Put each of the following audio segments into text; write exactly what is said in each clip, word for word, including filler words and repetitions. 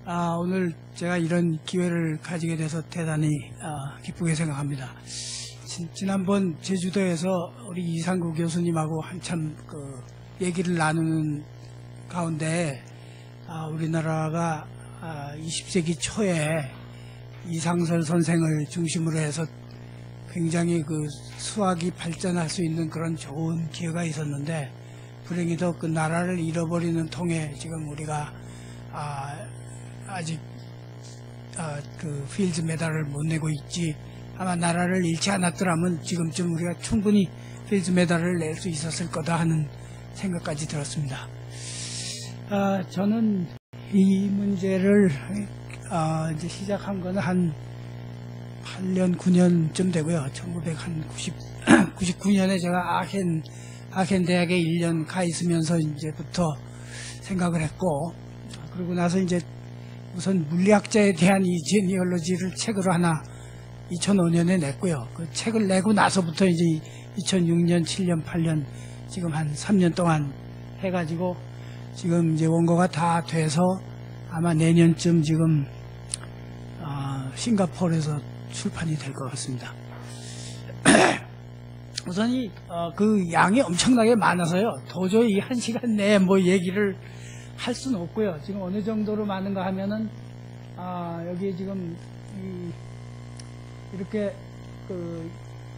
아, 오늘 제가 이런 기회를 가지게 돼서 대단히 아, 기쁘게 생각합니다. 지, 지난번 제주도에서 우리 이상구 교수님하고 한참 그 얘기를 나누는 가운데 아, 우리나라가 아, 이십 세기 초에 이상설 선생을 중심으로 해서 굉장히 그 수학이 발전할 수 있는 그런 좋은 기회가 있었는데 불행히도 그 나라를 잃어버리는 통에 지금 우리가 아, 아직 아, 그 필드 메달을 못 내고 있지. 아마 나라를 잃지 않았더라면 지금쯤 우리가 충분히 필드 메달을 낼 수 있었을 거다 하는 생각까지 들었습니다. 아, 저는 이 문제를 아, 이제 시작한 거는 한 팔 년, 구 년쯤 되고요. 천구백구십구 년에 제가 아켄, 아켄 대학에 일 년 가 있으면서 이제부터 생각을 했고, 그러고 나서 이제 우선 물리학자에 대한 이 제니얼로지를 책으로 하나 이천오 년에 냈고요. 그 책을 내고 나서부터 이제 이천육 년, 칠 년, 팔 년, 지금 한 삼 년 동안 해가지고 지금 이제 원고가 다 돼서 아마 내년쯤 지금 어, 싱가포르에서 출판이 될 것 같습니다. 우선 이, 어, 그 양이 엄청나게 많아서요. 도저히 한 시간 내에 뭐 얘기를 할 수는 없고요. 지금 어느 정도로 많은가 하면은, 아, 여기에 지금, 이, 이렇게, 그,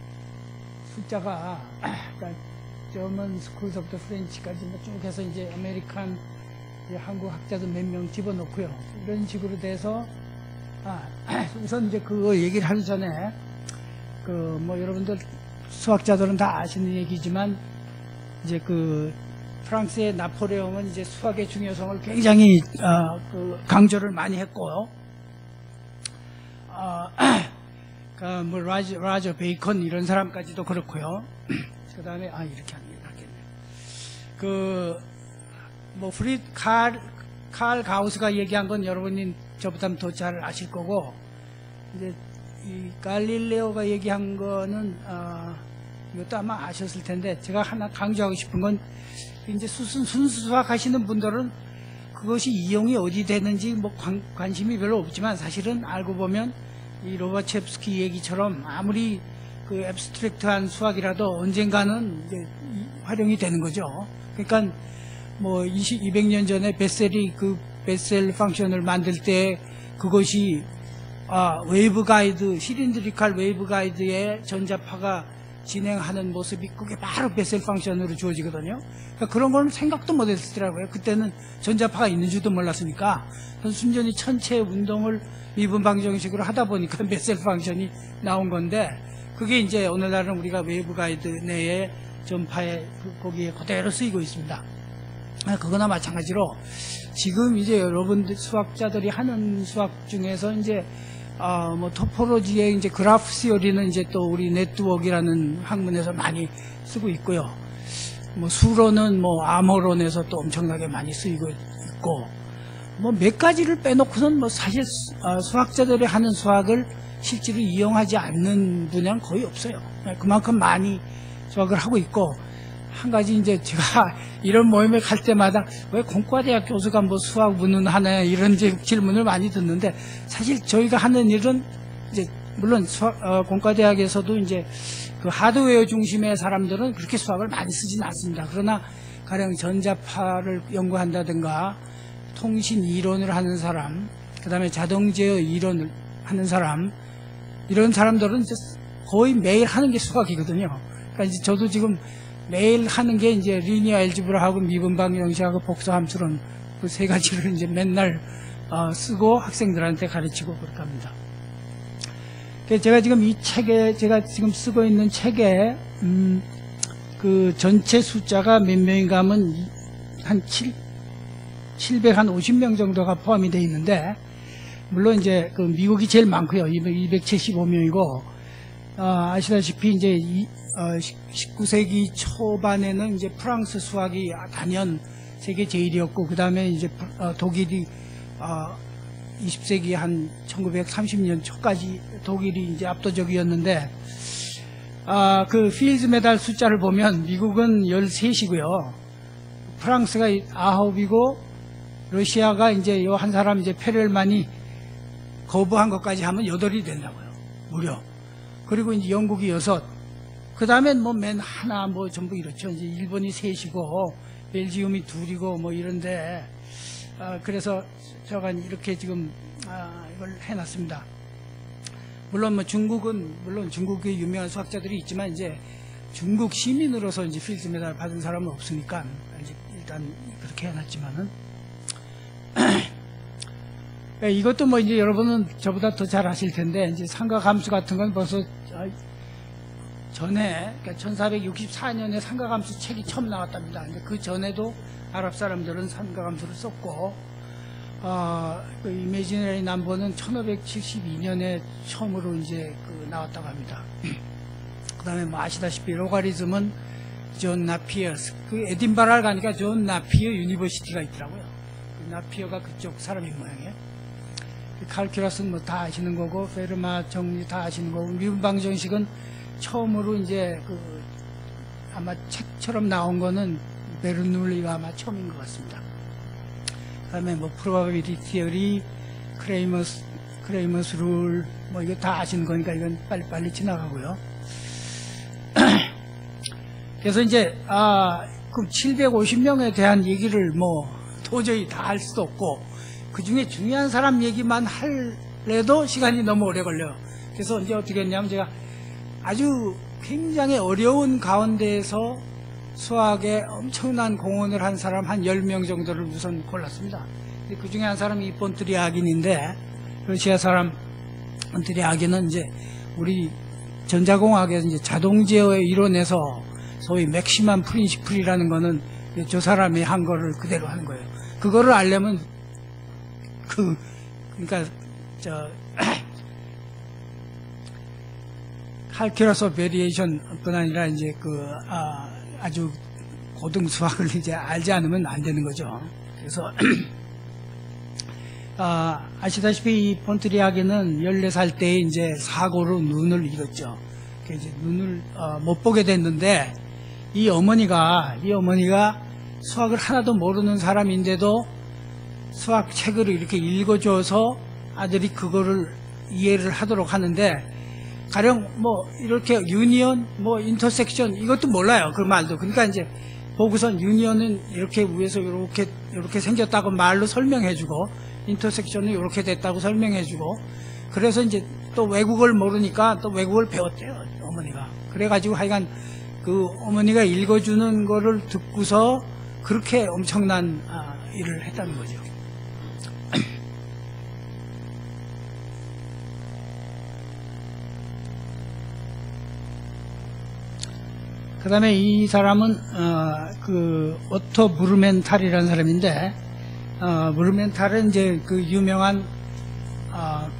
숫자가, 그러니까, German Schools of the French까지 쭉 해서 이제 아메리칸, 한국 학자들 몇 명 집어넣고요. 이런 식으로 돼서, 아, 우선 이제 그거 얘기를 하기 전에, 그, 뭐, 여러분들, 수학자들은 다 아시는 얘기지만, 이제 그, 프랑스의 나폴레옹은 이제 수학의 중요성을 굉장히, 어, 그, 강조를 많이 했고요. 어, 그, 뭐, 라저, 라저 베이컨 이런 사람까지도 그렇고요. 그 다음에, 아, 이렇게 하는 게 낫겠네요. 그, 뭐, 프리, 칼, 칼 가우스가 얘기한 건 여러분이 저보다 더 잘 아실 거고, 이제, 이 갈릴레오가 얘기한 거는, 어, 이것도 아마 아셨을 텐데, 제가 하나 강조하고 싶은 건, 이제 순수, 순수 수학 하시는 분들은 그것이 이용이 어디 되는지 뭐 관, 관심이 별로 없지만 사실은 알고 보면 이 로바첵스키 얘기처럼 아무리 그 앱스트랙트한 수학이라도 언젠가는 이제 활용이 되는 거죠. 그러니까 뭐 이십, 이백 년 전에 베셀이 그 베셀 펑션을 만들 때 그것이 아, 웨이브 가이드, 시린드리칼 웨이브 가이드의 전자파가 진행하는 모습이 그게 바로 베셀 펑션으로 주어지거든요. 그러니까 그런 건 생각도 못 했더라고요. 그때는 전자파가 있는 줄도 몰랐으니까. 순전히 천체 운동을 미분방 정식으로 하다 보니까 베셀 펑션이 나온 건데, 그게 이제 오늘날은 우리가 웨이브 가이드 내에 전파에 거기에 그대로 쓰이고 있습니다. 그거나 마찬가지로 지금 이제 여러분들 수학자들이 하는 수학 중에서 이제 어, 뭐, 토포로지의 이제 그래프 시어리는 이제 또 우리 네트워크라는 학문에서 많이 쓰고 있고요. 뭐, 수로는 뭐, 암호론에서 또 엄청나게 많이 쓰이고 있고, 뭐, 몇 가지를 빼놓고는 뭐, 사실, 어, 수학자들이 하는 수학을 실제로 이용하지 않는 분야는 거의 없어요. 그만큼 많이 수학을 하고 있고, 한 가지 이제 제가 이런 모임에 갈 때마다 왜 공과대학 교수가 뭐 수학 문헌하네 이런 질문을 많이 듣는데, 사실 저희가 하는 일은 이제 물론 수학, 어, 공과대학에서도 이제 그 하드웨어 중심의 사람들은 그렇게 수학을 많이 쓰진 않습니다. 그러나 가령 전자파를 연구한다든가 통신 이론을 하는 사람, 그 다음에 자동 제어 이론을 하는 사람, 이런 사람들은 이제 거의 매일 하는 게 수학이거든요. 그러니까 이제 저도 지금 매일 하는 게 이제 리니어 알지브라하고 미분방 형식하고 복수 함수론 그 세 가지를 이제 맨날 어, 쓰고 학생들한테 가르치고 그렇게 합니다. 제가 지금 이 책에 제가 지금 쓰고 있는 책에 음, 그 전체 숫자가 몇 명인가 하면 한 칠, 칠백오십 명 정도가 포함이 되어 있는데, 물론 이제 그 미국이 제일 많고요. 이백칠십오 명이고 어, 아시다시피 이제 이, 어, 십구 세기 초반에는 이제 프랑스 수학이 단연 세계 제일이었고, 그 다음에 이제 어, 독일이 어, 이십 세기 한 천구백삼십 년 초까지 독일이 이제 압도적이었는데, 아, 그 필드 메달 숫자를 보면 미국은 열셋이고요. 프랑스가 아홉이고 러시아가 이제 요 한 사람 이제 페렐만이 거부한 것까지 하면 여덟이 된다고요. 무려. 그리고 이제 영국이 여섯. 그 다음엔 뭐 맨 하나 뭐 전부 이렇죠. 이제 일본이 셋이고 벨지움이 둘이고 뭐 이런데, 아, 그래서 제가 이렇게 지금 아, 이걸 해놨습니다. 물론 뭐 중국은 물론 중국의 유명한 수학자들이 있지만 이제 중국 시민으로서 이제 필드 메달 받은 사람은 없으니까 일단 그렇게 해놨지만은 이것도 뭐 이제 여러분은 저보다 더 잘 아실 텐데 이제 삼각함수 같은 건 벌써 전에 그러니까 천사백육십사 년에 삼각함수 책이 처음 나왔답니다. 근데 그 전에도 아랍 사람들은 삼각함수를 썼고, 어, 그 이미지너리 넘버는 천오백칠십이 년에 처음으로 이제 그 나왔다고 합니다. 그 다음에 뭐 아시다시피 로가리즘은 존 나피어, 그 에딘버라를 가니까 존 나피어 유니버시티가 있더라고요. 그 나피어가 그쪽 사람인 모양이에요. 그 칼큘러스는 뭐 다 아시는 거고, 페르마 정리 다 아시는 거고, 미분방 정식은 처음으로 이제 그 아마 책처럼 나온 거는 베르눌리가 아마 처음인 것 같습니다. 그 다음에 뭐 프로바빌리티 티어리, 크레이머스, 크레이머스 룰, 뭐 이거 다 아시는 거니까 이건 빨리빨리 지나가고요. 그래서 이제, 아, 그럼 칠백오십 명에 대한 얘기를 뭐 도저히 다 할 수도 없고, 그 중에 중요한 사람 얘기만 할래도 시간이 너무 오래 걸려요. 그래서 이제 어떻게 했냐면 제가 아주 굉장히 어려운 가운데에서 수학에 엄청난 공헌을 한 사람 한 열 명 정도를 우선 골랐습니다. 그 중에 한 사람이 본트리아긴인데, 러시아 사람 본트리아긴은 이제 우리 전자공학에서 이제 자동 제어의 이론에서 소위 맥시멈 프린시플이라는 거는 저 사람이 한 거를 그대로 하는 거예요. 그거를 알려면 그 그러니까 저 칼큘러스 오브 베리에이션뿐 아니라 이제 그 아, 아주 고등 수학을 이제 알지 않으면 안 되는 거죠. 그래서 아, 아시다시피 이 본트리아긴은 열네 살 때 이제 사고로 눈을 잃었죠. 이제 눈을 어, 못 보게 됐는데 이 어머니가 이 어머니가 수학을 하나도 모르는 사람인데도 수학 책을 이렇게 읽어줘서 아들이 그거를 이해를 하도록 하는데, 가령 뭐 이렇게 유니언, 뭐 인터섹션 이것도 몰라요. 그 말도. 그러니까 이제 보고선 유니언은 이렇게 위에서 이렇게 이렇게 생겼다고 말로 설명해주고, 인터섹션은 이렇게 됐다고 설명해주고, 그래서 이제 또 외국어를 모르니까 또 외국어를 배웠대요, 어머니가. 그래가지고 하여간 그 어머니가 읽어주는 거를 듣고서 그렇게 엄청난 아, 일을 했다는 거죠. 그 다음에 이 사람은 어, 그 오토 무르멘탈이라는 사람인데, 어, 무르멘탈은 이제 그 유명한 어,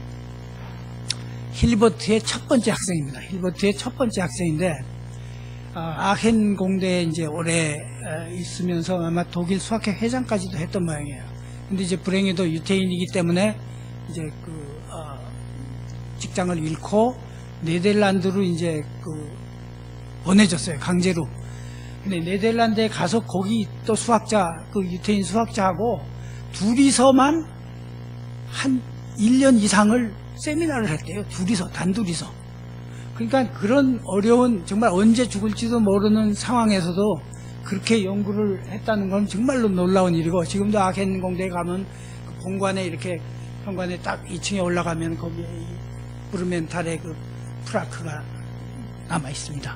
힐버트의 첫 번째 학생입니다. 힐버트의 첫 번째 학생인데, 어, 아헨 공대에 이제 오래 어, 있으면서 아마 독일 수학회 회장까지도 했던 모양이에요. 근데 이제 불행히도 유태인이기 때문에 이제 그 어, 직장을 잃고 네덜란드로 이제 그 보내줬어요, 강제로. 근데 네덜란드에 가서 거기 또 수학자, 그 유태인 수학자하고 둘이서만 한 일 년 이상을 세미나를 했대요. 둘이서, 단둘이서. 그러니까 그런 어려운, 정말 언제 죽을지도 모르는 상황에서도 그렇게 연구를 했다는 건 정말로 놀라운 일이고, 지금도 아헨 공대에 가면 그 본관에 이렇게, 현관에 딱 이 층에 올라가면 거기에 이 무르멘탈의 그 프라크가 남아 있습니다.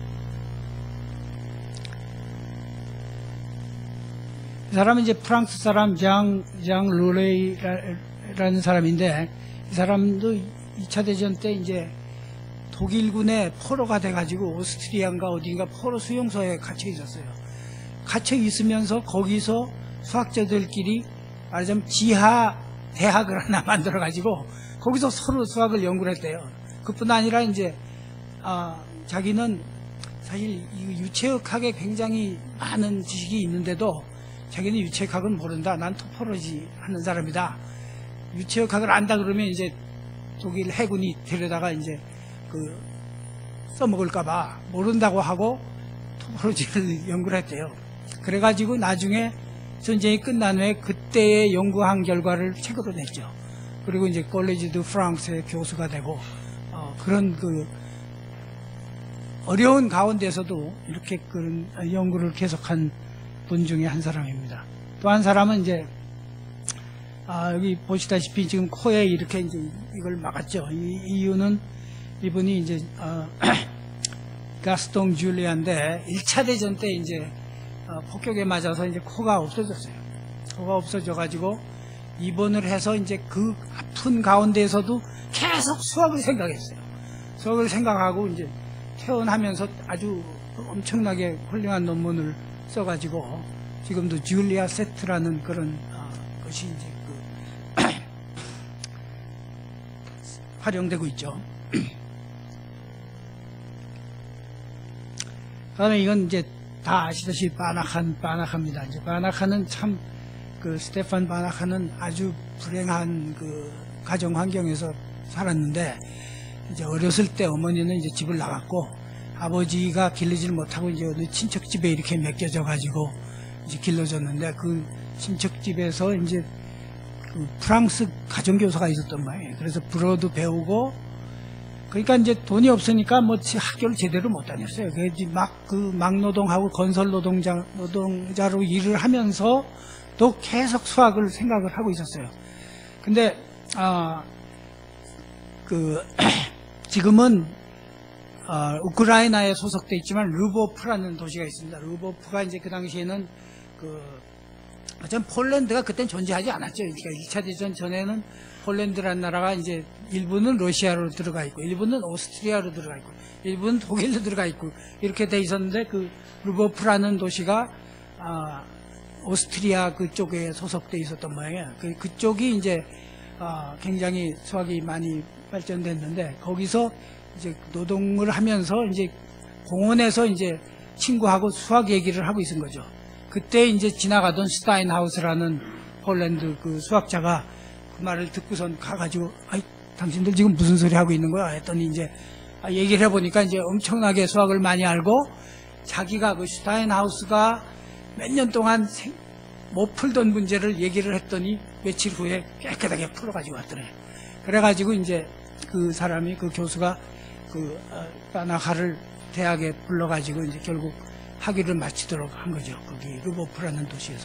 이 사람은 이제 프랑스 사람 장, 장 르레이라는 사람인데, 이 사람도 이 차 대전 때 이제 독일군의 포로가 돼가지고 오스트리아인가 어딘가 포로 수용소에 갇혀 있었어요. 갇혀 있으면서 거기서 수학자들끼리 말하자면 지하 대학을 하나 만들어가지고 거기서 서로 수학을 연구를 했대요. 그뿐 아니라 이제, 아, 자기는 사실 유체역학에 굉장히 많은 지식이 있는데도 자기는 유체역학은 모른다. 난 토포로지 하는 사람이다. 유체역학을 안다 그러면 이제 독일 해군이 데려다가 이제 그 써먹을까봐 모른다고 하고 토포로지를 연구를 했대요. 그래가지고 나중에 전쟁이 끝난 후에 그때의 연구한 결과를 책으로 냈죠. 그리고 이제 콜레지 드 프랑스의 교수가 되고 어, 그런 그 어려운 가운데서도 이렇게 그런 연구를 계속한 분 중에 한 사람입니다. 또 한 사람은 이제 아, 여기 보시다시피 지금 코에 이렇게 이제 이걸 막았죠. 이 이유는 이분이 이제 어, 가스통 줄리아인데 일 차 대전 때 이제 어, 폭격에 맞아서 이제 코가 없어졌어요. 코가 없어져가지고 입원을 해서 이제 그 아픈 가운데에서도 계속 수학을 생각했어요. 수학을 생각하고 이제 퇴원하면서 아주 엄청나게 훌륭한 논문을 써가지고 지금도 줄리아 세트라는 그런 어, 것이 이제 그 활용되고 있죠. 그다음에 이건 이제 다 아시다시피 바나칸, 바나칸입니다. 이제 바나칸은 참 그 스테판 바나칸은 아주 불행한 그 가정 환경에서 살았는데 이제 어렸을 때 어머니는 이제 집을 나갔고 아버지가 길르지를 못하고 이제 어느 친척 집에 이렇게 맡겨져 가지고 이제 길러졌는데 그 친척 집에서 이제 그 프랑스 가정교사가 있었던 모양이에요. 그래서 불어도 배우고 그러니까 이제 돈이 없으니까 뭐 학교를 제대로 못 다녔어요. 그래서 막 그 막노동하고 건설 노동자 노동자로 일을 하면서 또 계속 수학을 생각을 하고 있었어요. 근데 아 그 지금은 어, 우크라이나에 소속돼 있지만 르보프라는 도시가 있습니다. 르보프가 이제 그 당시에는 그 전 폴란드가 그땐 존재하지 않았죠. 그러니까 일 차 대전 전에는 폴란드라는 나라가 이제 일부는 러시아로 들어가 있고 일부는 오스트리아로 들어가 있고 일부는 독일로 들어가 있고 이렇게 돼 있었는데 그 르보프라는 도시가 아, 오스트리아 그쪽에 소속돼 있었던 모양이에요. 그, 그쪽이 이제 아, 굉장히 수학이 많이 발전됐는데 거기서 이제 노동을 하면서 이제 공원에서 이제 친구하고 수학 얘기를 하고 있은 거죠. 그때 이제 지나가던 스타인하우스라는 폴란드 그 수학자가 그 말을 듣고선 가가지고 아이 당신들 지금 무슨 소리 하고 있는 거야 했더니 이제 얘기를 해보니까 이제 엄청나게 수학을 많이 알고 자기가 그 스타인하우스가 몇 년 동안 생, 못 풀던 문제를 얘기를 했더니 며칠 후에 깨끗하게 풀어가지고 왔더래요. 그래가지고 이제 그 사람이 그 교수가 그 바나카를 대학에 불러가지고 이제 결국 학위를 마치도록 한 거죠. 거기 르보프라는 도시에서.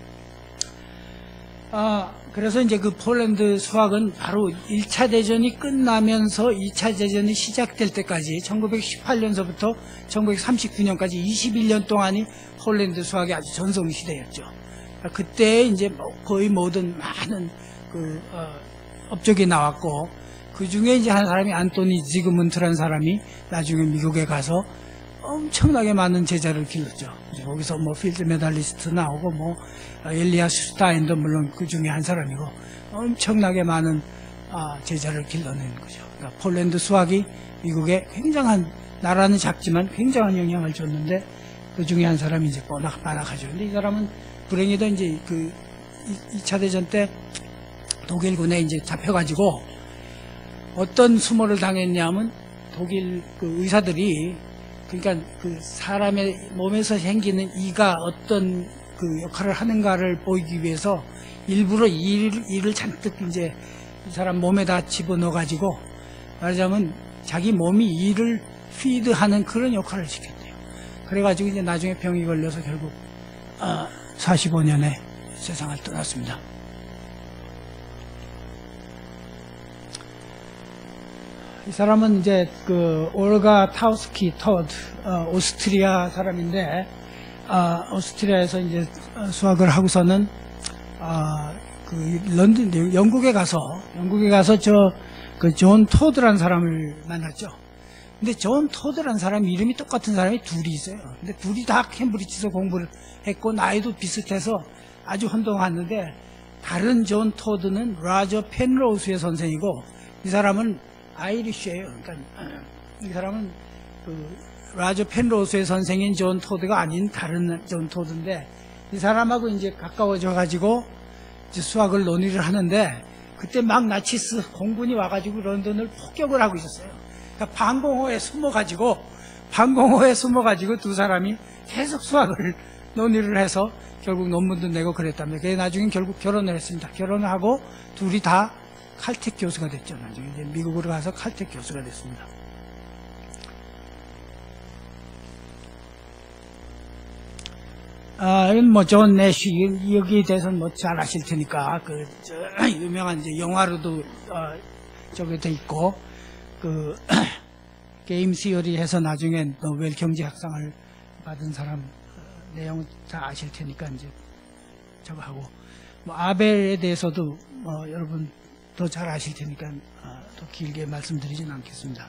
아, 그래서 이제 그 폴란드 수학은 바로 일 차 대전이 끝나면서 이 차 대전이 시작될 때까지 천구백십팔 년서부터 천구백삼십구 년까지 이십일 년 동안이 폴란드 수학이 아주 전성 시대였죠. 그때 이제 거의 모든 많은 그 어, 업적이 나왔고 그 중에 이제 한 사람이 안토니 지그문트라는 사람이 나중에 미국에 가서 엄청나게 많은 제자를 길렀죠. 거기서 뭐 필드 메달리스트 나오고 뭐 엘리아 슈타인도 물론 그 중에 한 사람이고 엄청나게 많은 아, 제자를 길러낸 거죠. 그러니까 폴란드 수학이 미국에 굉장한 나라는 작지만 굉장한 영향을 줬는데 그 중에 한 사람이 이제 바나카, 바나카죠. 근데 이 사람은 불행히도 이제 그 이 차 대전 때 독일군에 이제 잡혀가지고 어떤 수모를 당했냐면 독일 그 의사들이 그러니까 그 사람의 몸에서 생기는 이가 어떤 그 역할을 하는가를 보이기 위해서 일부러 이를, 이를 잔뜩 이제 이 사람 몸에다 집어넣어 가지고 말하자면 자기 몸이 이를 피드하는 그런 역할을 시켰대요. 그래가지고 이제 나중에 병이 걸려서 결국 아, 사십오 년에 세상을 떠났습니다. 이 사람은 이제 그 올가 타우스키 토드 어, 오스트리아 사람인데 어, 오스트리아에서 이제 수학을 하고서는 어, 그 런던 영국에 가서 영국에 가서 저 그 존 토드라는 사람을 만났죠. 근데 존 토드라는 사람 이름이 똑같은 사람이 둘이 있어요. 근데 둘이 다 캠브리지에서 공부를 했고 나이도 비슷해서 아주 혼동하는데 다른 존 토드는 라저 펜로우스의 선생이고 이 사람은 아이리쉬예요. 그러니까 이 사람은 그 라저 펜로우스의 선생인 존 토드가 아닌 다른 존 토드인데 이 사람하고 이제 가까워져 가지고 이제 수학을 논의를 하는데 그때 막 나치스 공군이 와가지고 런던을 폭격을 하고 있었어요. 그러니까 방공호에 숨어가지고 방공호에 숨어가지고 두 사람이 계속 수학을 논의를 해서 결국 논문도 내고 그랬다며. 그게 나중에 결국 결혼을 했습니다. 결혼을 하고 둘이 다 칼텍 교수가 됐죠. 나중에 이제 미국으로 가서 칼텍 교수가 됐습니다. 아, 이건 뭐, 존 내쉬, 여기에 대해서는 뭐 잘 아실 테니까, 그, 저, 유명한 이제 영화로도, 어, 저게 돼 있고, 그, 게임 시어리 해서 나중에 노벨 경제학상을 받은 사람, 어, 내용 다 아실 테니까, 이제, 저거 하고, 뭐, 아벨에 대해서도, 뭐, 여러분 더 잘 아실 테니까, 어, 더 길게 말씀드리진 않겠습니다.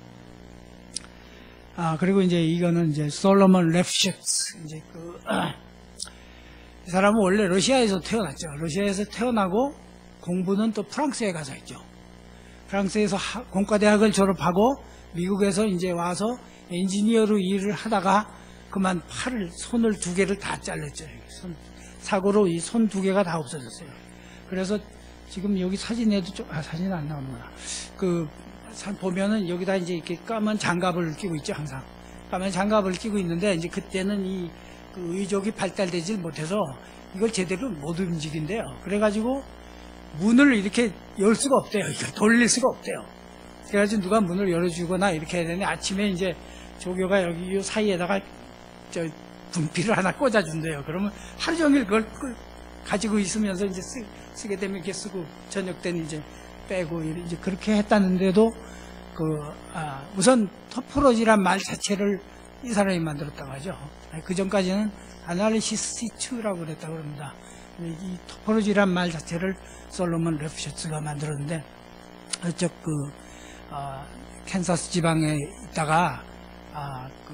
아, 그리고 이제 이거는 이제, 솔로몬 랩셔츠, 이제 그, 이 사람은 원래 러시아에서 태어났죠. 러시아에서 태어나고 공부는 또 프랑스에 가서 했죠. 프랑스에서 하, 공과대학을 졸업하고 미국에서 이제 와서 엔지니어로 일을 하다가 그만 팔을, 손을 두 개를 다 잘랐죠. 손, 사고로 이 손 두 개가 다 없어졌어요. 그래서 지금 여기 사진에도 좀, 아, 사진 안 나오는구나. 그, 보면은 여기다 이제 이렇게 까만 장갑을 끼고 있죠, 항상. 까만 장갑을 끼고 있는데 이제 그때는 이 그 의족이 발달되질 못해서 이걸 제대로 못 움직인대요. 그래가지고 문을 이렇게 열 수가 없대요. 이걸 돌릴 수가 없대요. 그래가지고 누가 문을 열어주거나 이렇게 해야 되니 아침에 이제 조교가 여기 이 사이에다가 저 분필을 하나 꽂아준대요. 그러면 하루 종일 그걸 가지고 있으면서 이제 쓰, 쓰게 되면 이렇게 쓰고 저녁 때는 이제 빼고 이제 그렇게 했다는데도 그 아, 우선 토포로지란 말 자체를 이 사람이 만들었다고 하죠. 그 전까지는 아날리시스라고 그랬다고 합니다. 이 토포로지란 말 자체를 솔로몬 랩셔츠가 만들었는데, 저쪽 그, 어, 캔사스 지방에 있다가, 아, 그,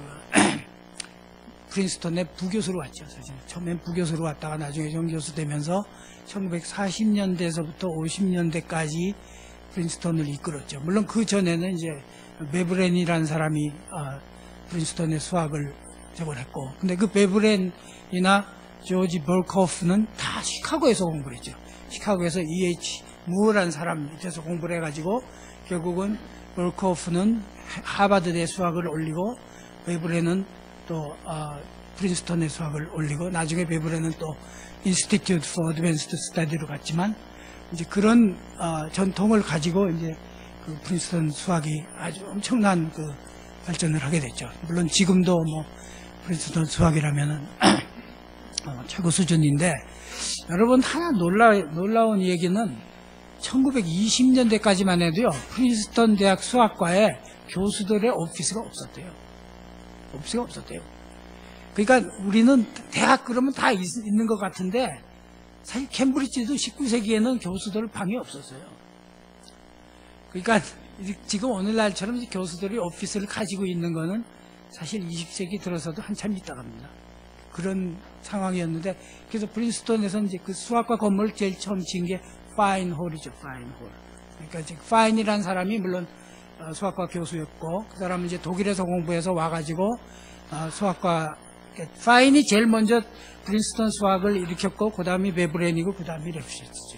프린스턴에 부교수로 왔죠, 사실. 처음엔 부교수로 왔다가 나중에 정교수 되면서 천구백사십 년대에서부터 오십 년대까지 프린스턴을 이끌었죠. 물론 그 전에는 이제 베브렌이라는 사람이, 어, 프린스턴의 수학을 저걸 했고, 근데 그 베브렌이나 조지 벌코프는 다 시카고에서 공부를 했죠. 시카고에서 이 에이치 무어라는 사람 밑에서 공부를 해가지고 결국은 벌코프는 하버드대 수학을 올리고 베브렌은 또 어, 프린스턴의 수학을 올리고 나중에 베브렌은 또 Institute for Advanced Study로 갔지만 이제 그런 어, 전통을 가지고 이제 그 프린스턴 수학이 아주 엄청난 그 발전을 하게 됐죠. 물론 지금도 뭐 프린스턴 수학이라면은 어, 최고 수준인데 여러분 하나 놀라, 놀라운 얘기는 천구백이십 년대까지만 해도요 프린스턴 대학 수학과에 교수들의 오피스가 없었대요. 오피스가 없었대요. 그러니까 우리는 대학 그러면 다 있, 있는 것 같은데 사실 캠브리지도 십구 세기에는 교수들 방이 없었어요. 그러니까 지금 오늘날처럼 교수들이 오피스를 가지고 있는 거는 사실 이십 세기 들어서도 한참 있다 갑니다. 그런 상황이었는데, 그래서 프린스턴에서 이제 그 수학과 건물을 제일 처음 지은 게 파인홀이죠, 파인홀. 그러니까 이제 파인이라는 사람이 물론 수학과 교수였고, 그 사람은 이제 독일에서 공부해서 와가지고, 수학과, 파인이 제일 먼저 프린스턴 수학을 일으켰고, 그 다음이 베브렌이고, 그 다음이 랩셔츠죠.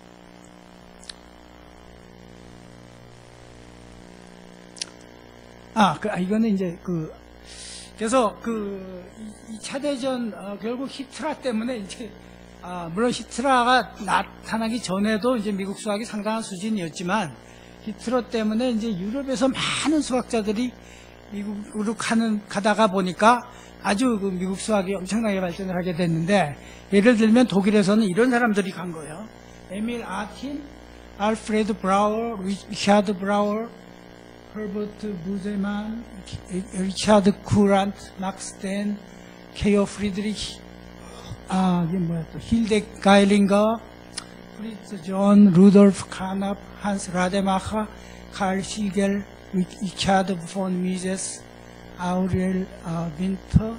아, 그, 아, 이거는 이제 그, 그래서 그, 이 차 대전, 어, 결국 히트라 때문에 이제, 아, 물론 히트라가 나타나기 전에도 이제 미국 수학이 상당한 수준이었지만, 히트러 때문에 이제 유럽에서 많은 수학자들이 미국으로 가는, 가다가 보니까 아주 그 미국 수학이 엄청나게 발전을 하게 됐는데, 예를 들면 독일에서는 이런 사람들이 간 거예요. 에밀 아틴, 알프레드 브라워, 리차드 브라워, 허버트 부제만, 리차드 쿠란트, 막스 덴, 케어 프리드리히, 아, 이게 뭐야 또, 힐데 가일링거, 프리츠 존, 루돌프 카납, 한스 라데마ха, 칼 시겔, 리차드 폰 미제스, 아우리엘 아, 빈터,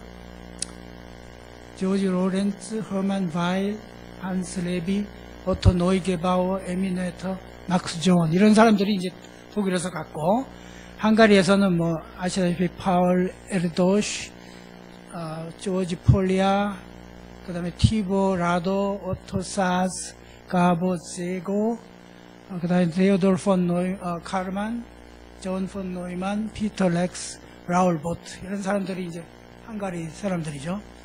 조지 로렌츠, 허만 바일, 한스 레비, 오토 노이게바워, 에미네터, 막스 존, 이런 사람들이 이제 독일에서 갔고, 헝가리에서는 뭐 아시다시피 파울 에르도시, 어, 조지 폴리아, 그 다음에 티보 라도, 오토 사스, 가보 세고, 어, 그 다음에 데오돌 폰 노이, 어, 카르만, 존 폰 노이만, 피터 렉스, 라울 보트 이런 사람들이 이제 헝가리 사람들이죠.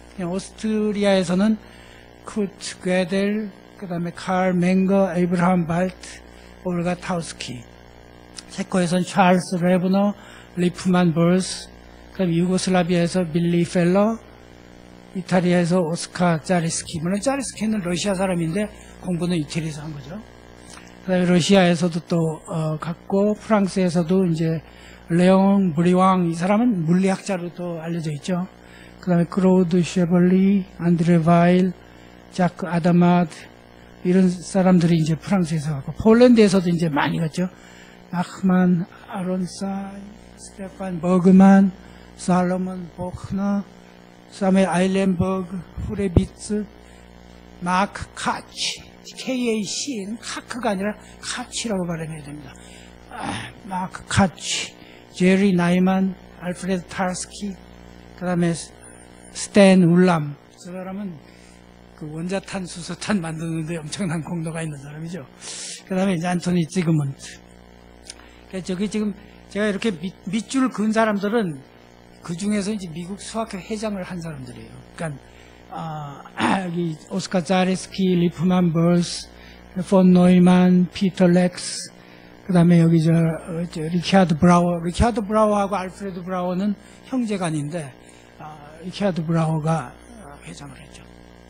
그냥 오스트리아에서는 쿠트 괴델, 그 다음에 칼 맹거, 에이브라함 발트, 올가 타우스키. 체코에서는 찰스 레브너, 리프만 벌스, 그 다음에 유고슬라비아에서 빌리 펠러, 이탈리아에서 오스카 자리스키. 물론 자리스키는 러시아 사람인데 공부는 이태리에서 한 거죠. 그 다음에 러시아에서도 또, 어, 갔고, 프랑스에서도 이제 레옹 브리왕, 이 사람은 물리학자로 또 알려져 있죠. 그 다음에 크로드 쉐벌리, 안드레 바일, 자크 아다마드, 이런 사람들이 이제 프랑스에서 갔고, 폴란드에서도 이제 많이 갔죠. 나흐만, 아론사이, 스테판 버그만, 살로몬 보크너, 사멜 아일렌버그, 후레비츠, 마크 카치, 케이에이씨는 카크가 아니라 카치라고 발음해야 됩니다. 아, 마크 카치, 제리 나이만, 알프레드 타르스키, 그 다음에 스탠 울람. 저 사람은 그 원자탄, 수소탄 만드는데 엄청난 공로가 있는 사람이죠. 그 다음에 이제 안토니 지그문트. 그러니까 저기 지금 제가 이렇게 밑, 밑줄 그은 사람들은 그 중에서 이제 미국 수학회 회장을 한 사람들이에요. 그러니까, 아, 여기 오스카 자레스키, 리프만 벌스, 폰 노이만, 피터 렉스, 그 다음에 여기 저, 저 리차드 브라워, 리차드 브라워하고 알프레드 브라워는 형제간인데, 아, 리차드 브라워가 회장을 했죠.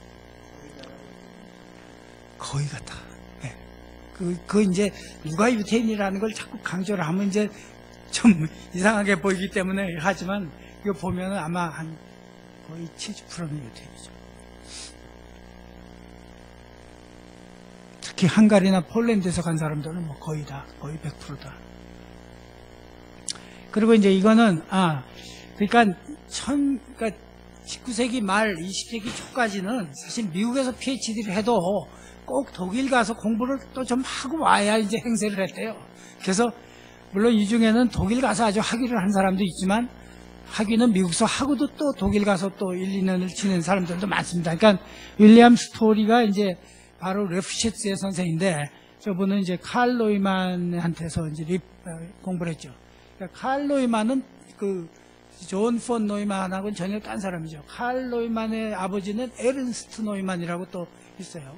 거의 같다. 네. 그, 그 이제 누가 유태인이라는 걸 자꾸 강조를 하면 이제 좀 이상하게 보이기 때문에 하지만 이거 보면은 아마 한 거의 칠십 퍼센트는 유태인이죠. 특히 헝가리나 폴란드에서 간 사람들은 뭐 거의 다, 거의 백 퍼센트다. 그리고 이제 이거는, 아, 그러니까 천, 그러니까 십구 세기 말, 이십 세기 초까지는 사실 미국에서 피에이치디를 해도 꼭 독일 가서 공부를 또 좀 하고 와야 이제 행세를 했대요. 그래서 물론 이 중에는 독일 가서 아주 학위를 한 사람도 있지만 학위는 미국에서 하고도 또 독일 가서 또 일, 이 년을 지낸 사람들도 많습니다. 그러니까 윌리엄 스토리가 이제 바로 레프셰츠의 선생인데 저분은 이제 칼 노이만한테서 이제 립, 어, 공부를 했죠. 그러니까 칼 노이만은 그 존 폰 노이만하고는 전혀 딴 사람이죠. 칼 노이만의 아버지는 에른스트 노이만이라고 또 있어요.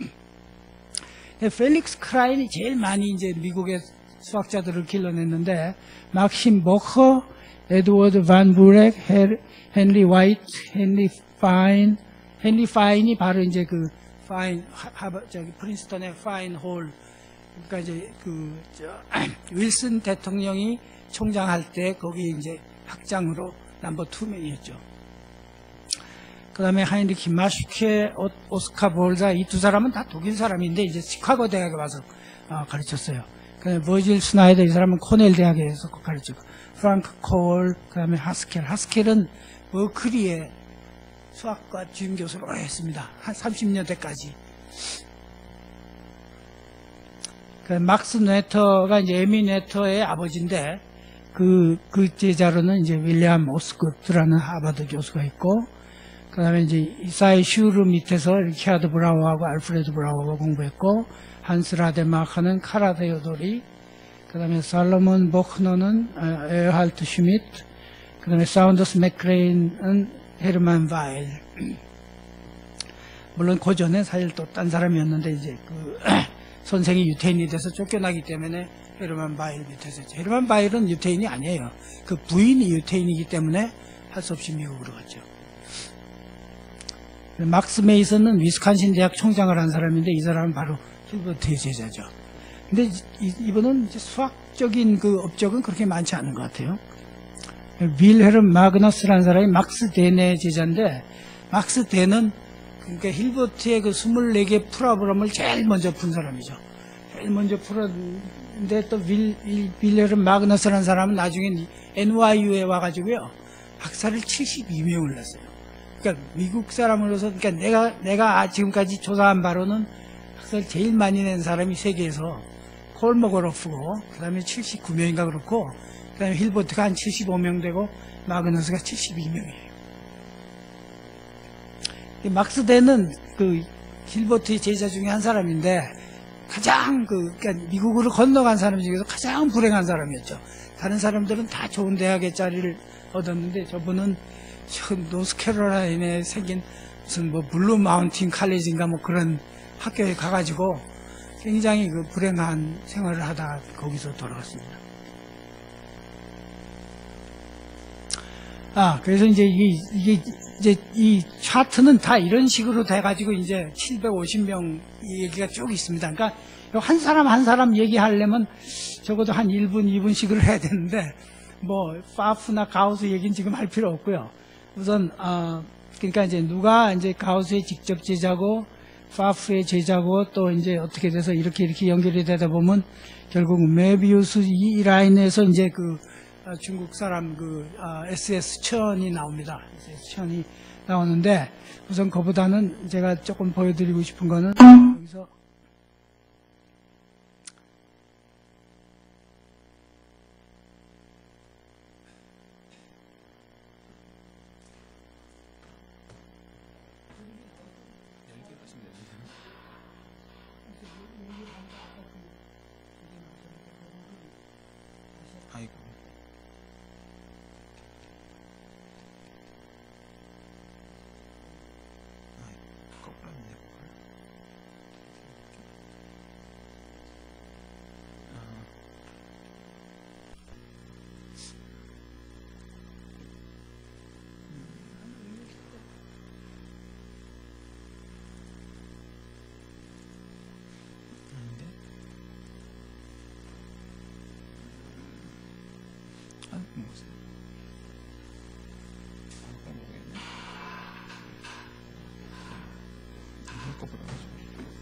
펠릭스 크라인이 제일 많이 이제 미국의 수학자들을 길러냈는데 막심 보커, 에드워드 반 부렉, 헨리 화이트, 헨리 파인, 헨리 파인이 바로 이제 그 파인 하버 저기 프린스턴의 파인 홀, 그러니까 이제 그 저, 윌슨 대통령이 총장할 때 거기 이제 학장으로 넘버 투맨이었죠. 그 다음에 하인리히 마슈케, 오스카 볼자, 이 두 사람은 다 독일 사람인데 이제 시카고 대학에 와서 어, 가르쳤어요. 그 다음에 버질 스나이더, 이 사람은 코넬 대학에서 가르치고, 프랑크 콜, 그 다음에 하스켈. 하스켈은 버클리의 수학과 주임 교수를 오래 했습니다. 한 삼십 년대까지. 그 막스 네터가 이제 에미 네터의 아버지인데, 그, 그 제자로는 이제 윌리엄 오스구트라는 하버드 교수가 있고, 그 다음에 이제 이사이 슈르 밑에서 리차드 브라워하고 알프레드 브라워가 공부했고, 한스 라데마카는 카라 데오도리, 그 다음에 살로몬 보크너는 에어할트 슈미트, 그 다음에 사운더스 맥크레인은 헤르만 바일. 물론 그 전에 사실 또 딴 사람이었는데 이제 그 선생이 유태인이 돼서 쫓겨나기 때문에 헤르만 바일 밑에서 했죠. 헤르만 바일은 유태인이 아니에요. 그 부인이 유태인이기 때문에 할 수 없이 미국으로 갔죠. 막스 메이슨은 위스콘신 대학 총장을 한 사람인데 이 사람은 바로 힐버트의 제자죠. 근데 이분은 이제 수학적인 그 업적은 그렇게 많지 않은 것 같아요. 윌헤름 마그너스라는 사람이 막스 덴의 제자인데, 막스 덴은 그러니까 힐버트의 그 이십사 개 프로그램을 제일 먼저 푼 사람이죠. 제일 먼저 풀었는데 또 윌, 윌헤름 마그너스라는 사람은 나중에 엔와이유에 와가지고요, 박사를 칠십이 명을 냈어요. 그러니까 미국 사람으로서, 그러니까 내가 내가 지금까지 조사한 바로는 박사를 제일 많이 낸 사람이 세계에서 콜모고로프고, 그 다음에 칠십구 명인가 그렇고, 그 다음에 힐버트가 한 칠십오 명 되고, 마그너스가 칠십이 명이에요. 막스 덴은 그 힐버트의 제자 중에 한 사람인데, 가장 그, 그러니까 미국으로 건너간 사람 중에서 가장 불행한 사람이었죠. 다른 사람들은 다 좋은 대학의 자리를 얻었는데, 저분은 노스캐롤라인에 생긴 무슨 뭐 블루 마운틴 칼리지인가 뭐 그런 학교에 가가지고 굉장히 그 불행한 생활을 하다가 거기서 돌아갔습니다. 아, 그래서 이제 이게, 이게 이제 이 차트는 다 이런 식으로 돼가지고 이제 칠백오십 명 얘기가 쭉 있습니다. 그러니까 한 사람 한 사람 얘기하려면 적어도 한 일 분, 이 분씩을 해야 되는데 뭐 파프나 가우스 얘기는 지금 할 필요 없고요. 우선 어, 그러니까 이제 누가 이제 가우스의 직접 제자고 파프의 제자고 또 이제 어떻게 돼서 이렇게 이렇게 연결이 되다 보면 결국 메비우스 이 라인에서 이제 그 어, 중국 사람 그 어, 에스에스 천이 나옵니다. 에스에스 천이 나오는데 우선 그보다는 제가 조금 보여드리고 싶은 거는 여기서 아이고. 아이고, 거꾸로 했네, 그걸. 아. 아닌데? 아, 뭐지? 아, 모르겠네. 이걸 거꾸로 해가지고.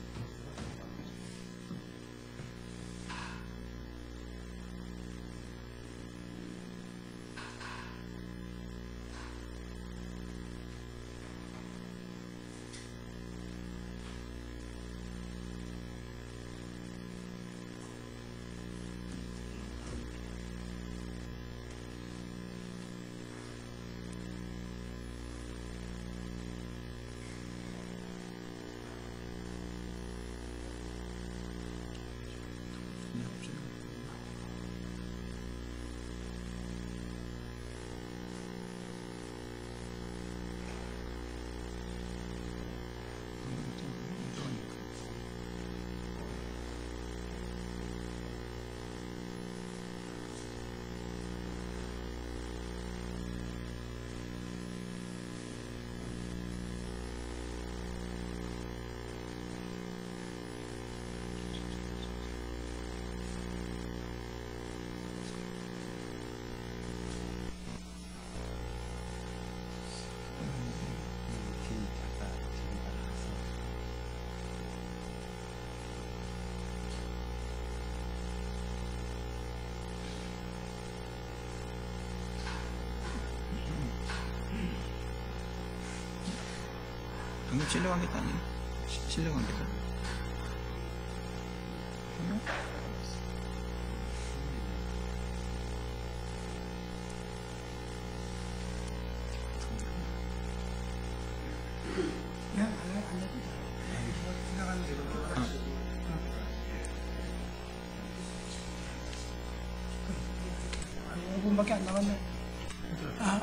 그냥 없이. 방금 실려간 게 아니에요? 시- 실려간 게다. 아니요? 그냥 안 해- 안 해도 돼요. 지나가는 대로. 오 분밖에 안 남았네. 아,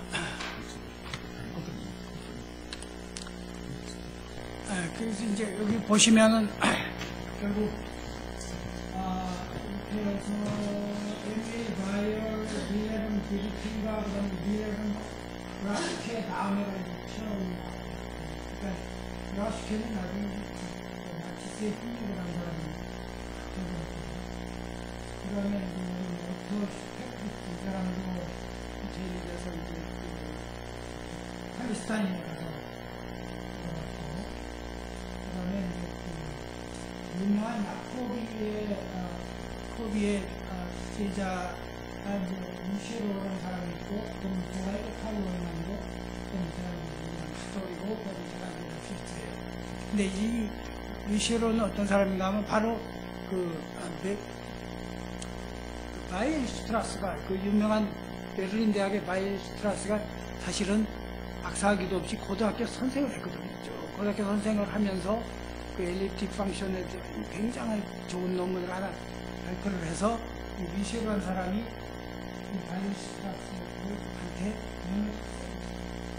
아, 그래서 이제 여기 보시면은 결국 아, 이렇게 해서 엠에이 바이어, 디일레븐 디디티인가 그다음에 디일레븐 라스케 다음에가 이제 처음. 그러니까 라스케는 나중에 나치스에 힘입을 한 사람이. 그 다음에 이제 더 이 사람도 제일 돼서 이제 그 팔레스타인에 가서 들어갔고, 그 다음에 이제 그 유명한 야코비의 아, 코비의 아, 제자가 이제 루시로라는 사람이 있고, 그럼 제가 에타로라는 그런 사람이 스토리고, 그런 사람이 필수예요. 근데 이 루시로는 어떤 사람인가 하면 바로 그 아, 네, 바이엘슈트라스가 그 유명한 베를린 대학의 바이엘슈트라스가 사실은 박사학위도 없이 고등학교 선생을 했거든요. 고등학교 선생을 하면서 그 엘립틱 펑션에 굉장히 좋은 논문을 하나 발표를 해서 이 미쉐르라는 사람이 이 바이엘슈트라스한테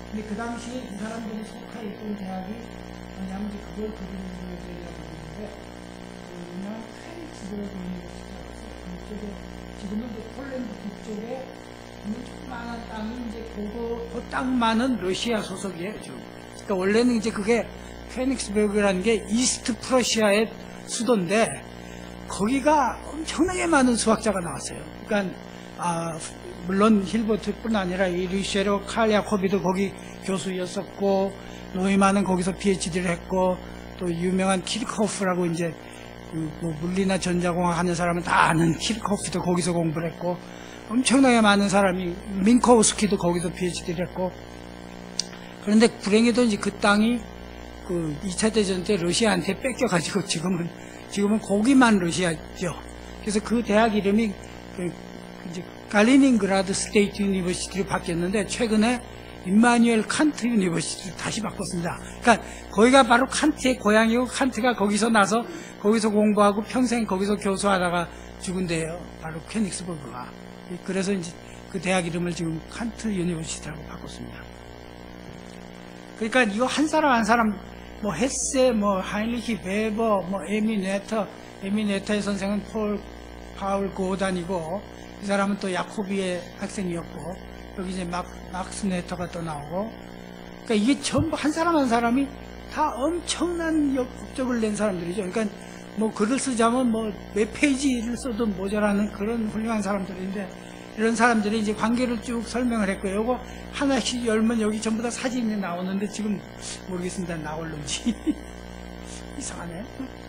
근데 그 당시에 이 사람들이 속해 있던 대학이 뭐냐면 이제 그걸 그리려고 했는데, 그 유명한 페닉스버그 유니버시티라고 해서 그쪽에, 지금은 이제 폴란드 북쪽에 있는 조그마한 땅이 이제 그거, 그 땅만은 러시아 소속이에요, 지금. 그러니까 원래는 이제 그게 페닉스버그라는 게 이스트 프러시아의 수도인데, 거기가 엄청나게 많은 수학자가 나왔어요. 그러니까, 아, 물론 힐버트뿐 아니라 이 리쉐로 칼야코비도 거기 교수였었고, 노이만은 거기서 피에이치디를 했고, 또 유명한 키르코프라고 이제 그 뭐 물리나 전자공학 하는 사람은 다 아는 키르코프도 거기서 공부를 했고, 엄청나게 많은 사람이, 민코우스키도 거기서 피에이치디를 했고, 그런데 불행히도 이제 그 땅이 그 이 차 대전 때 러시아한테 뺏겨가지고 지금은, 지금은 거기만 러시아죠. 그래서 그 대학 이름이 그 이제 갈리닌그라드 스테이트 유니버시티로 바뀌었는데, 최근에 임마누엘 칸트 유니버시티로 다시 바꿨습니다. 그러니까 거기가 바로 칸트의 고향이고, 칸트가 거기서 나서 거기서 공부하고 평생 거기서 교수하다가 죽은 데예요. 바로 케닉스버그가. 그래서 이제 그 대학 이름을 지금 칸트 유니버시티라고 바꿨습니다. 그러니까 이거 한 사람 한 사람, 뭐 헤세, 뭐 하인리히 베버, 뭐 에미 네터, 에미 네터의 선생은 폴 파울 고단이고, 이 사람은 또 야코비의 학생이었고, 여기 이제 막, 막스 네터가 또 나오고, 그러니까 이게 전부 한 사람 한 사람이 다 엄청난 업적을 낸 사람들이죠. 그러니까 뭐 글을 쓰자면 뭐 몇 페이지를 써도 모자라는 그런 훌륭한 사람들인데, 이런 사람들이 이제 관계를 쭉 설명을 했고요. 요거 하나씩 열면 여기 전부 다 사진이 나오는데 지금 모르겠습니다. 나올는지. 이상하네.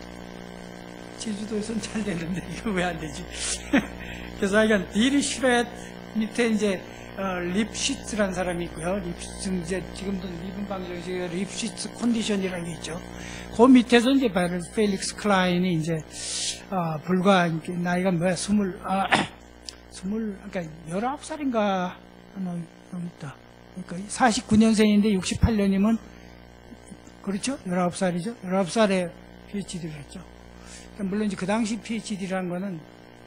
제주도에서는 잘 되는데 이거 왜 안 되지? 그래서 이건 디리슈렛 밑에 이제 어, 립시츠라는 사람이 있고요. 립시츠 이제 지금도 리븐방정식에 립시츠 컨디션이라는 게 있죠. 그 밑에서 이제 바로 펠릭스 클라인이 이제 어, 불과 나이가 뭐야 스물 아, 스물 그러니까 열아홉 살인가 뭐 넘다. 그러니까 사십구 년생인데 육십팔 년이면 그렇죠? 열아홉 살이죠. 열아홉 살에 피에이치디를 했죠. 그러니까 물론 이제 그 당시 피에이치디라는 거는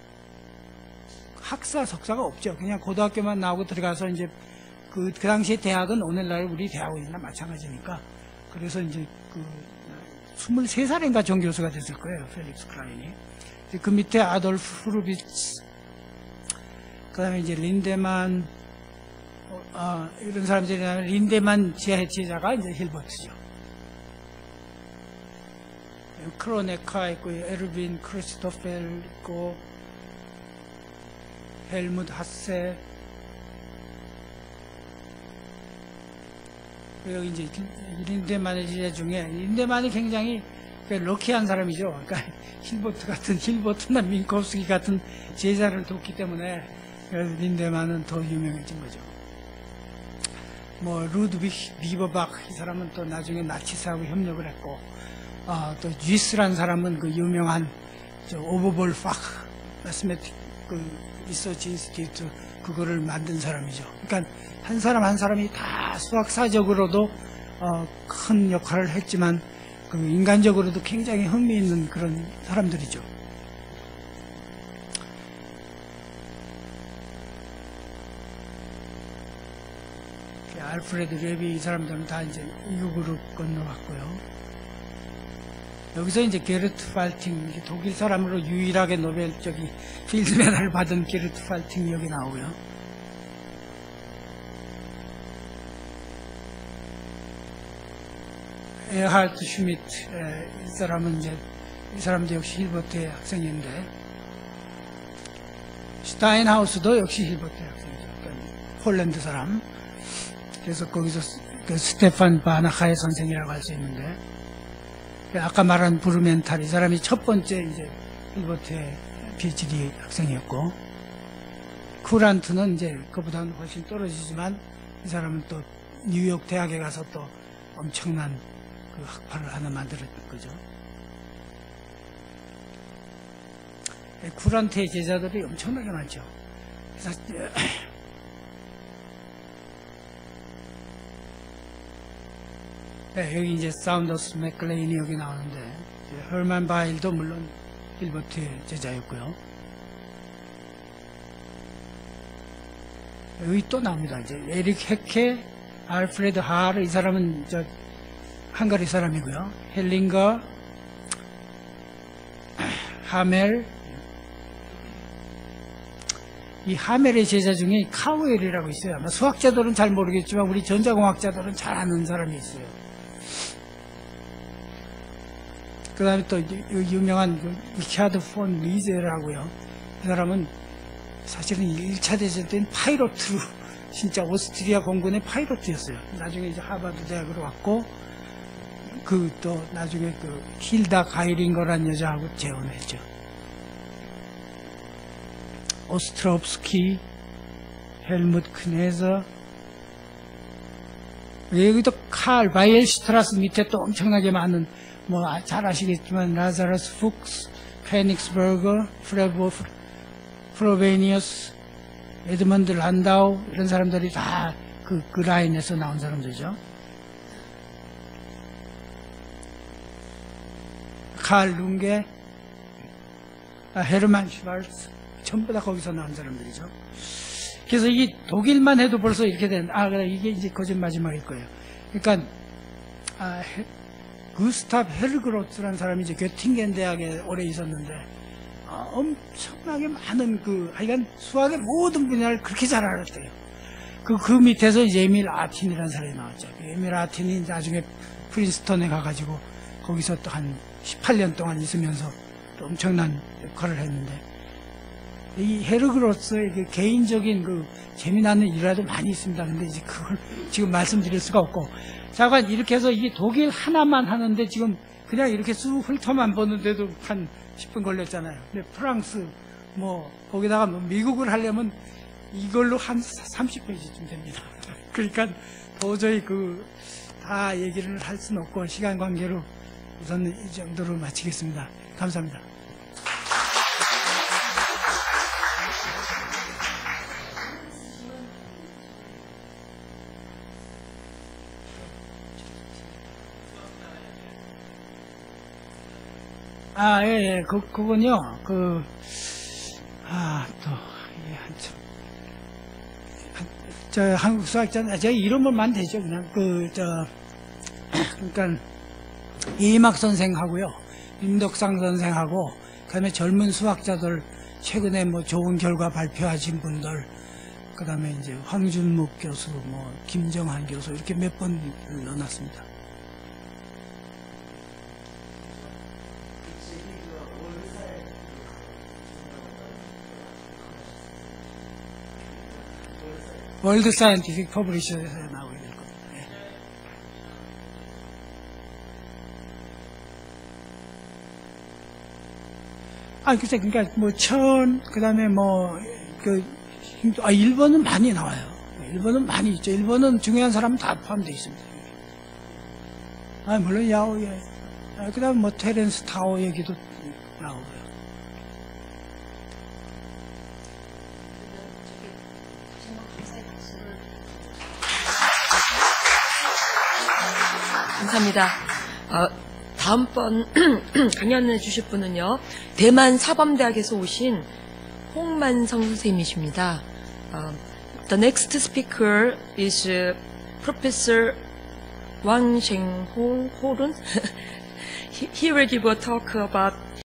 학사, 석사가 없죠. 그냥 고등학교만 나오고 들어가서 이제 그, 그 당시에 대학은 오늘날 우리 대학원이나 마찬가지니까. 그래서 이제 그, 스물세 살인가 정교수가 됐을 거예요. 펠릭스 클라인이. 그 밑에 아돌프 후르비츠, 그 다음에 이제 린데만, 어, 아, 이런 사람들이, 린데만 제자가 이제 힐버트죠. 크로네카 있고, 에르빈 크리스토펠 있고, 헬무트 하세, 그리고 이제 린데만의 제자 중에 린데만이 굉장히 럭키한 사람이죠. 그러니까 힐버트 같은 힐버트나 민코프스키 같은 제자를 뒀기 때문에 린데만은 더 유명해진 거죠. 뭐 루드비히 비버박 이 사람은 또 나중에 나치스하고 협력을 했고, 아, 또 쥐스라는 사람은 그 유명한 오버볼 파크 매스메틱 그 리서치 인스티튜트 그거를 만든 사람이죠. 그러니까 한 사람 한 사람이 다 수학사적으로도 어, 큰 역할을 했지만 그 인간적으로도 굉장히 흥미있는 그런 사람들이죠. 알프레드 레비 이 사람들은 다 이제 미국으로 건너갔고요. 여기서 이제 게르트 팔팅, 독일 사람으로 유일하게 노벨 저기 필드 메달을 받은 게르트 팔팅이 여기 나오고요. 에하르트 슈미트, 이 사람은 이제 이 사람도 역시 힐버트의 학생인데, 슈타인하우스도 역시 힐버트의 학생이죠. 그러니까 폴란드 사람. 그래서 거기서 그 스테판 바나카의 선생이라고 할 수 있는데, 아까 말한 브루멘탈 이 사람이 첫 번째 이제 힐버트의 피에이치디 학생이었고, 쿠란트는 이제 그보다는 훨씬 떨어지지만 이 사람은 또 뉴욕 대학에 가서 또 엄청난 그 학파를 하나 만들었던 거죠. 쿠란트의 제자들이 엄청나게 많죠. 그래서 네, 여기 이제 사운더스 맥클레인이 여기 나오는데, 헐만 바일도 물론 힐버트의 제자였고요. 여기 또 나옵니다. 이제 에릭 헤케, 알프레드 하르, 이 사람은 저 헝가리 사람이고요. 헬링거, 하멜, 이 하멜의 제자 중에 카우엘이라고 있어요. 아마 수학자들은 잘 모르겠지만 우리 전자공학자들은 잘 아는 사람이 있어요. 그 다음에 또 유명한 그 리차드 폰 리제라고요. 이 사람은 사실은 일 차 대전 때는 파이로트로 진짜 오스트리아 공군의 파이로트였어요. 나중에 이제 하버드 대학으로 왔고 그 또 나중에 그 힐다 가이링거라는 여자하고 재혼했죠. 오스트롭스키, 헬무트 크네저, 여기도 칼 바이엘슈트라스 밑에 또 엄청나게 많은 뭐 잘 아시겠지만 라자러스 푹스, 페닉스버거, 프레보 프로베니어스, 에드먼드 란다우 이런 사람들이 다 그 그 라인에서 나온 사람들이죠. 칼 룽게, 아, 헤르만 슈발츠 전부 다 거기서 나온 사람들이죠. 그래서 이 독일만 해도 벌써 이렇게 된, 아, 그래, 이게 이제 거짓 마지막일 거예요. 그러니까, 아, 헤, 구스탑 헬그로츠라는 사람이 이제 göttingen 대학에 오래 있었는데, 아, 엄청나게 많은 그, 하여간 수학의 모든 분야를 그렇게 잘 알았대요. 그, 그 밑에서 이제 에밀 아틴이라는 사람이 나왔죠. 에밀 아틴이 나중에 프린스턴에 가가지고, 거기서 또 한 십팔 년 동안 있으면서 또 엄청난 역할을 했는데, 이 헤르그로스의 그 개인적인 그 재미나는 일화도 많이 있습니다. 근데 이제 그걸 지금 말씀드릴 수가 없고. 잠깐 이렇게 해서 이게 독일 하나만 하는데 지금 그냥 이렇게 쑥 훑어만 보는데도 한 십 분 걸렸잖아요. 근데 프랑스, 뭐, 거기다가 뭐 미국을 하려면 이걸로 한 삼십 페이지쯤 됩니다. 그러니까 도저히 그 다 얘기를 할 수는 없고 시간 관계로 우선 이 정도로 마치겠습니다. 감사합니다. 아, 예, 예, 그, 그건요, 그, 아, 또, 예, 한참. 한, 저, 한국 수학자, 제 이름만 되죠, 그냥. 그, 저, 그러니까, 이막 선생하고요, 임덕상 선생하고, 그 다음에 젊은 수학자들, 최근에 뭐 좋은 결과 발표하신 분들, 그 다음에 이제 황준묵 교수, 뭐, 김정한 교수, 이렇게 몇 번 넣어놨습니다. 월드 사이언티픽 퍼블리셔에서 나오게 될 겁니다. 네. 아, 글쎄, 그러니까 뭐 천, 그 다음에 뭐, 그, 아, 일본은 많이 나와요. 일본은 많이 있죠. 일본은 중요한 사람은 다 포함되어 있습니다. 아, 물론 야오, 예. 아, 그 다음에 뭐 테렌스 타오 얘기도 나오고요. 감사합니다. 어, 다음번 강연해 주실 분은요, 대만 사범대학에서 오신 홍만성 선생님이십니다. Uh, the next speaker is uh, Professor Wang Shengholun. he, he will give a talk about